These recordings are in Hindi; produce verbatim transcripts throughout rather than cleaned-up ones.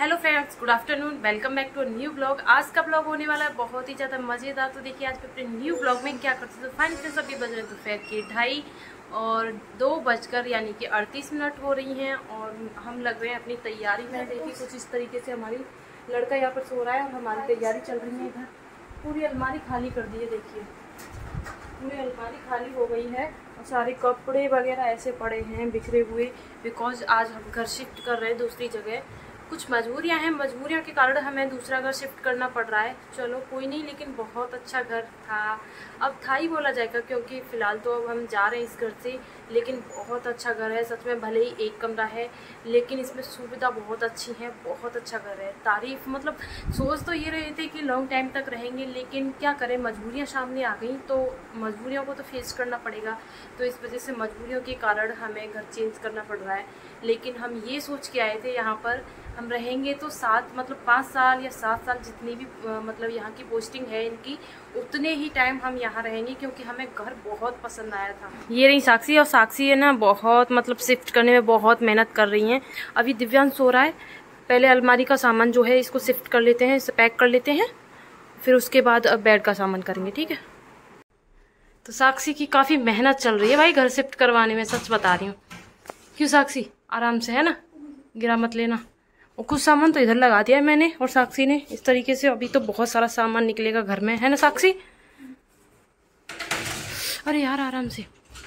Hello friends, good afternoon. Welcome back to a new blog. आज का ब्लॉग होने वाला है बहुत ही ज़्यादा मज़ेदार। तो देखिए आज मैं अपने न्यू ब्लॉग में क्या करती हूँ। तो फाइन से सभी बज रहे दोपहर के ढाई और दो बजकर यानी कि अड़तीस मिनट हो रही हैं और हम लग रहे हैं अपनी तैयारी में। देखिए कुछ इस तरीके से हमारी लड़का यहाँ पर सो रहा है और हमारी तैयारी चल रही है। इधर पूरी अलमारी खाली कर दी है। देखिए पूरी अलमारी खाली हो गई है और सारे कपड़े वगैरह ऐसे पड़े हैं बिखरे हुए, बिकॉज आज हम घर शिफ्ट कर रहे हैं दूसरी जगह। कुछ मजबूरियां हैं, मजबूरियों के कारण हमें दूसरा घर शिफ्ट करना पड़ रहा है। चलो कोई नहीं, लेकिन बहुत अच्छा घर था। अब था ही बोला जाएगा क्योंकि फ़िलहाल तो अब हम जा रहे हैं इस घर से, लेकिन बहुत अच्छा घर है सच में। भले ही एक कमरा है लेकिन इसमें सुविधा बहुत अच्छी है। बहुत अच्छा घर है, तारीफ मतलब सोच तो ये रहे थे कि लॉन्ग टाइम तक रहेंगे, लेकिन क्या करें, मजबूरियाँ सामने आ गई तो मजबूरियों को तो फेस करना पड़ेगा। तो इस वजह से मजबूरियों के कारण हमें घर चेंज करना पड़ रहा है। लेकिन हम ये सोच के आए थे यहाँ पर हम रहेंगे तो सात मतलब पाँच साल या सात साल जितनी भी आ, मतलब यहाँ की पोस्टिंग है इनकी, उतने ही टाइम हम यहाँ रहेंगे क्योंकि हमें घर बहुत पसंद आया था। ये रही साक्षी, और साक्षी है ना बहुत मतलब शिफ्ट करने में बहुत मेहनत कर रही हैं। अभी दिव्यांश सो रहा है, पहले अलमारी का सामान जो है इसको शिफ्ट कर लेते हैं, इसे पैक कर लेते हैं, फिर उसके बाद अब बेड का सामान करेंगे, ठीक है। तो साक्षी की काफ़ी मेहनत चल रही है भाई घर शिफ्ट करवाने में, सच बता रही हूँ। क्यों साक्षी, आराम से है ना, गिरा मत लेना। और कुछ सामान तो इधर लगा दिया है मैंने और साक्षी ने इस तरीके से। अभी तो बहुत सारा सामान निकलेगा घर में, है ना साक्षी। अरे यार आराम से।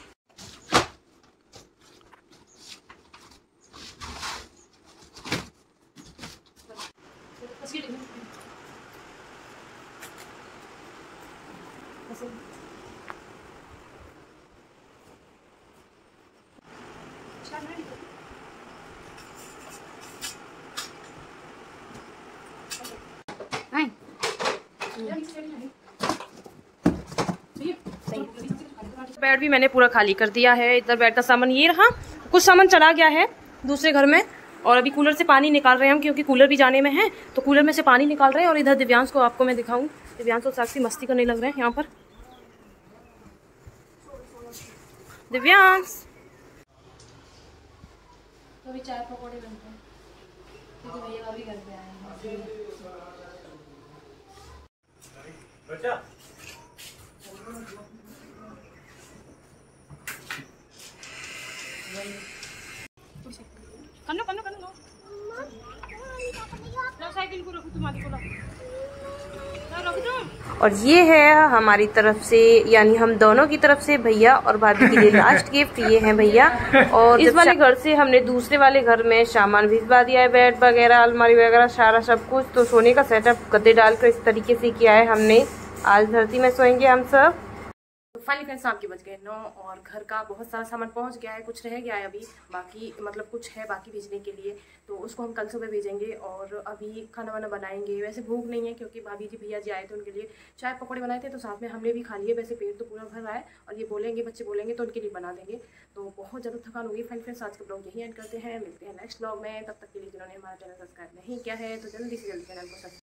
बेड भी मैंने पूरा खाली कर दिया है। इधर बेड का सामान ये रहा, कुछ सामान चला गया है दूसरे घर में। और अभी कूलर से पानी निकाल रहे हैं हम क्योंकि कूलर भी जाने में है, तो कूलर में से पानी निकाल रहे हैं। और इधर दिव्यांश को आपको मैं दिखाऊं, दिव्यांश और साक्षी मस्ती करने लग रहे हैं यहाँ पर। दिव्यांश तो अभी चाय पकौड़े बनते हैं क्योंकि भैया अभी घर पे आए हैं। बच्चा कन्नो कन्नो कन्नो साइकिल को रखो, तुम्हारी को रखो तुम। और ये है हमारी तरफ से, यानी हम दोनों की तरफ से भैया और भाभी के लिए लास्ट गिफ्ट ये है भैया। और इस वाले घर से हमने दूसरे वाले घर में सामान भिजवा दिया है, बेड वगैरह अलमारी वगैरह सारा सब कुछ। तो सोने का सेटअप गद्दे डालकर इस तरीके से किया है हमने। आज धरती में सोएंगे हम सब। फाइनली फ्रेंड्स शाम के बज गए नौ और घर का बहुत सारा सामान पहुंच गया है। कुछ रह गया है अभी बाकी, मतलब कुछ है बाकी भेजने के लिए, तो उसको हम कल सुबह भेजेंगे। और अभी खाना वाना बनाएंगे। वैसे भूख नहीं है क्योंकि भाभी जी भैया जी आए थे, उनके लिए चाय पकौड़े बनाए थे तो साथ में हमने भी खा लिए। वैसे पेट तो पूरा भर रहा है और ये बोलेंगे, बच्चे बोलेंगे तो उनके लिए बना देंगे। तो बहुत ज़्यादा थकान होगी। फाइनली फ्रेंड्स आज का ब्लॉग यही एंड करते हैं, मिलते हैं नेक्स्ट ब्लॉग में। तब तक के लिए जिन्होंने हमारा चैनल सब्सक्राइब नहीं किया है तो जल्दी से जल्दी चैनल को सब्सक्राइब